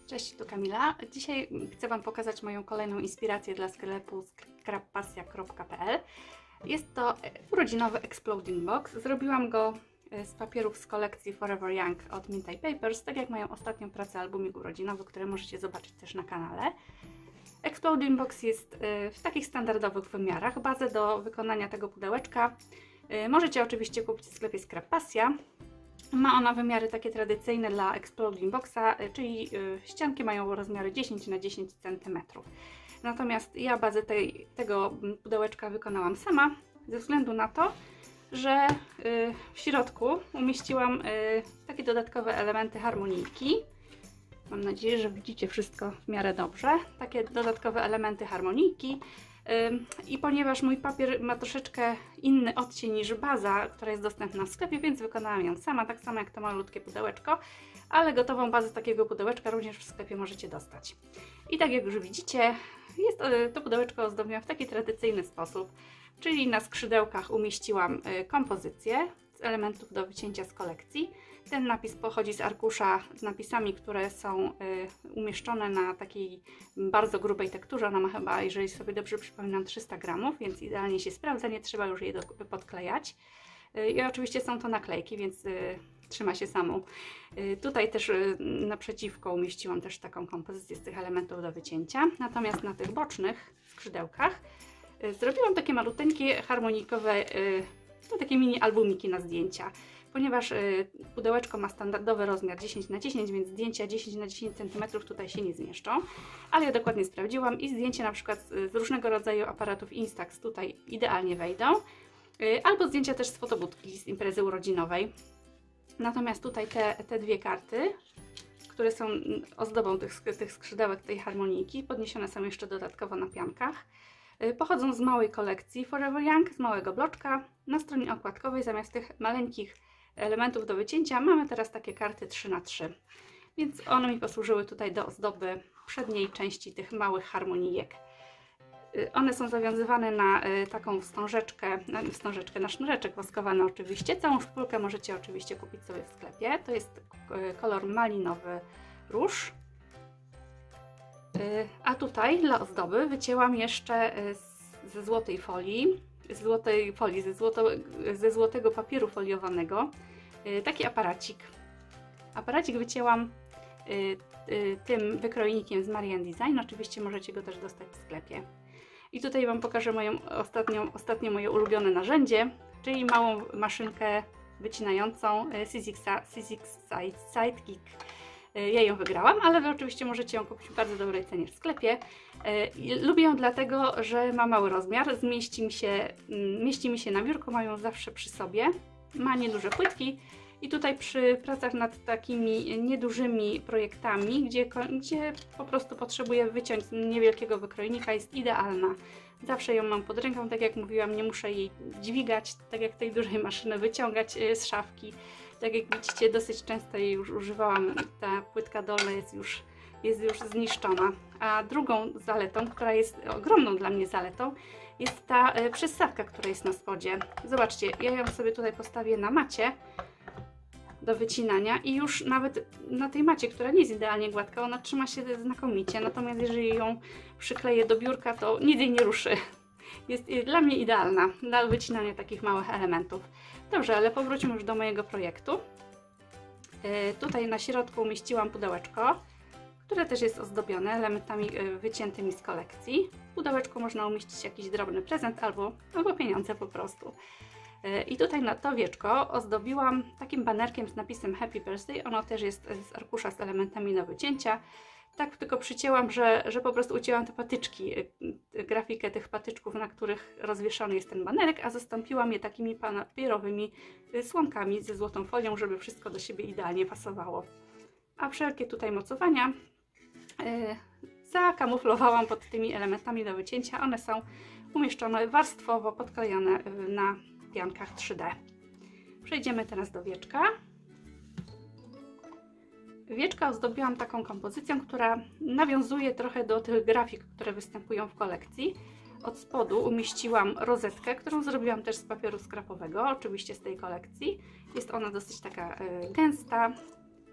Cześć, tu Kamila. Dzisiaj chcę Wam pokazać moją kolejną inspirację dla sklepu scrappasja.pl. Jest to urodzinowy Exploding Box. Zrobiłam go z papierów z kolekcji Forever Young od Minty Papers, tak jak moją ostatnią pracę albumik urodzinowy, które możecie zobaczyć też na kanale. Exploding Box jest w takich standardowych wymiarach. Bazę do wykonania tego pudełeczka możecie oczywiście kupić w sklepie Scrap Pasja. Ma ona wymiary takie tradycyjne dla Exploding Boxa, czyli ścianki mają rozmiary 10 na 10 cm. Natomiast ja bazę tego pudełeczka wykonałam sama, ze względu na to, że w środku umieściłam takie dodatkowe elementy harmonijki. Mam nadzieję, że widzicie wszystko w miarę dobrze. Takie dodatkowe elementy harmonijki. I ponieważ mój papier ma troszeczkę inny odcień niż baza, która jest dostępna w sklepie, więc wykonałam ją sama, tak samo jak to malutkie pudełeczko, ale gotową bazę takiego pudełeczka również w sklepie możecie dostać. I tak jak już widzicie, jest to pudełeczko ozdobione w taki tradycyjny sposób, czyli na skrzydełkach umieściłam kompozycję z elementów do wycięcia z kolekcji. Ten napis pochodzi z arkusza z napisami, które są umieszczone na takiej bardzo grubej tekturze. Ona ma chyba, jeżeli sobie dobrze przypominam, 300 gramów, więc idealnie się sprawdza, nie trzeba już jej podklejać. I oczywiście są to naklejki, więc trzyma się samą. Tutaj też naprzeciwko umieściłam też taką kompozycję z tych elementów do wycięcia. Natomiast na tych bocznych skrzydełkach zrobiłam takie maluteńkie harmonikowe, to takie mini albumiki na zdjęcia. Ponieważ pudełeczko ma standardowy rozmiar 10 na 10, więc zdjęcia 10 na 10 cm tutaj się nie zmieszczą. Ale ja dokładnie sprawdziłam i zdjęcia na przykład z różnego rodzaju aparatów Instax tutaj idealnie wejdą. Albo zdjęcia też z fotobudki, z imprezy urodzinowej. Natomiast tutaj te dwie karty, które są ozdobą tych skrzydełek, tej harmonijki, podniesione są jeszcze dodatkowo na piankach. Pochodzą z małej kolekcji Forever Young, z małego bloczka. Na stronie okładkowej zamiast tych maleńkich elementów do wycięcia mamy teraz takie karty 3×3. Więc one mi posłużyły tutaj do ozdoby przedniej części tych małych harmonijek. One są zawiązywane na taką wstążeczkę, na sznureczek woskowany oczywiście. Całą szpulkę możecie oczywiście kupić sobie w sklepie. To jest kolor malinowy róż. A tutaj dla ozdoby wycięłam jeszcze ze złotej folii, ze złotego papieru foliowanego taki aparacik. Aparacik wycięłam tym wykrojnikiem z Marian Design. Oczywiście możecie go też dostać w sklepie. I tutaj Wam pokażę moją ostatnie moje ulubione narzędzie, czyli małą maszynkę wycinającą Sizzix Sidekick. Ja ją wygrałam, ale Wy oczywiście możecie ją kupić w bardzo dobrej cenie w sklepie. Lubię ją dlatego, że ma mały rozmiar, mieści mi się na biurku, mam ją zawsze przy sobie. Ma nieduże płytki i tutaj przy pracach nad takimi niedużymi projektami, gdzie po prostu potrzebuję wyciąć z niewielkiego wykrojnika, jest idealna. Zawsze ją mam pod ręką, tak jak mówiłam, nie muszę jej dźwigać, tak jak tej dużej maszyny, wyciągać z szafki. Tak jak widzicie, dosyć często jej już używałam, ta płytka dolna jest już zniszczona. A drugą zaletą, która jest ogromną dla mnie zaletą, jest ta przystawka, która jest na spodzie. Zobaczcie, ja ją sobie tutaj postawię na macie do wycinania i już nawet na tej macie, która nie jest idealnie gładka, ona trzyma się znakomicie. Natomiast jeżeli ją przykleję do biurka, to nic jej nie ruszy. Jest dla mnie idealna dla wycinania takich małych elementów. Dobrze, ale powróćmy już do mojego projektu. Tutaj na środku umieściłam pudełeczko, które też jest ozdobione elementami wyciętymi z kolekcji. W pudełeczku można umieścić jakiś drobny prezent albo pieniądze po prostu. I tutaj na to wieczko ozdobiłam takim banerkiem z napisem Happy Birthday. Ono też jest z arkusza z elementami do wycięcia. Tak tylko przycięłam, że po prostu ucięłam te patyczki, grafikę tych patyczków, na których rozwieszony jest ten banerek, a zastąpiłam je takimi papierowymi słonkami ze złotą folią, żeby wszystko do siebie idealnie pasowało. A wszelkie tutaj mocowania zakamuflowałam pod tymi elementami do wycięcia. One są umieszczone warstwowo, podklejone na piankach 3D. Przejdziemy teraz do wieczka. Wieczka ozdobiłam taką kompozycją, która nawiązuje trochę do tych grafik, które występują w kolekcji. Od spodu umieściłam rozetkę, którą zrobiłam też z papieru skrapowego, oczywiście z tej kolekcji. Jest ona dosyć taka gęsta.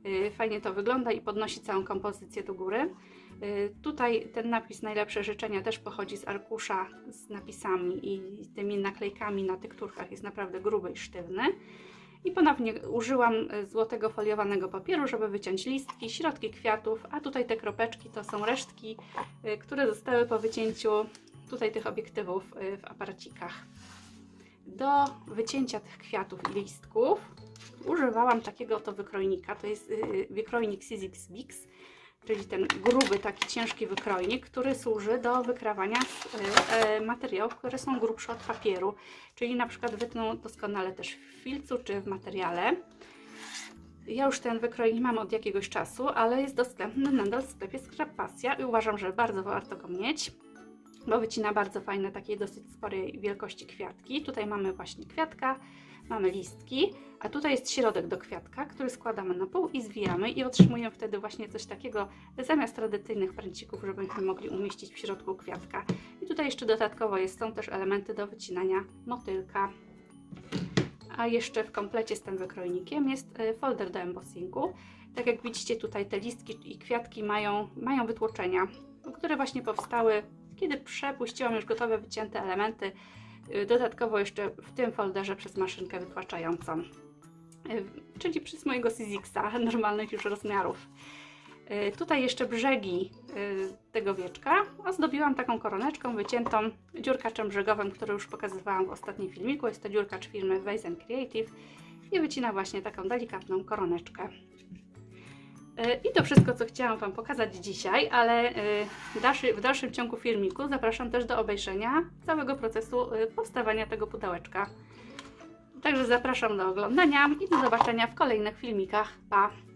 Fajnie to wygląda i podnosi całą kompozycję do góry. Tutaj ten napis Najlepsze życzenia też pochodzi z arkusza z napisami i tymi naklejkami na tekturkach. Jest naprawdę gruby i sztywny. I ponownie użyłam złotego foliowanego papieru, żeby wyciąć listki, środki kwiatów, a tutaj te kropeczki to są resztki, które zostały po wycięciu tutaj tych obiektywów w aparacikach. Do wycięcia tych kwiatów i listków używałam takiego oto wykrojnika. To jest wykrojnik Sizzix Bix, czyli ten gruby, taki ciężki wykrojnik, który służy do wykrawania materiałów, które są grubsze od papieru, czyli na przykład wytną doskonale też w filcu czy w materiale. Ja już ten wykrojnik mam od jakiegoś czasu, ale jest dostępny nadal w sklepie Scrap Pasja i uważam, że bardzo warto go mieć, bo wycina bardzo fajne, takiej dosyć sporej wielkości kwiatki. Tutaj mamy właśnie kwiatka, mamy listki, a tutaj jest środek do kwiatka, który składamy na pół i zwijamy i otrzymujemy wtedy właśnie coś takiego zamiast tradycyjnych pręcików, żebyśmy mogli umieścić w środku kwiatka. I tutaj jeszcze dodatkowo są też elementy do wycinania motylka. A jeszcze w komplecie z tym wykrojnikiem jest folder do embossingu. Tak jak widzicie, tutaj te listki i kwiatki mają wytłoczenia, które właśnie powstały, kiedy przepuściłam już gotowe wycięte elementy, dodatkowo jeszcze w tym folderze przez maszynkę wytłaczającą, czyli przez mojego Sizzixa normalnych już rozmiarów. Tutaj jeszcze brzegi tego wieczka ozdobiłam taką koroneczką wyciętą dziurkaczem brzegowym, który już pokazywałam w ostatnim filmiku. Jest to dziurkacz firmy Weizen Creative i wycina właśnie taką delikatną koroneczkę. I to wszystko, co chciałam Wam pokazać dzisiaj, ale w dalszym ciągu filmiku zapraszam też do obejrzenia całego procesu powstawania tego pudełeczka. Także zapraszam do oglądania i do zobaczenia w kolejnych filmikach. Pa!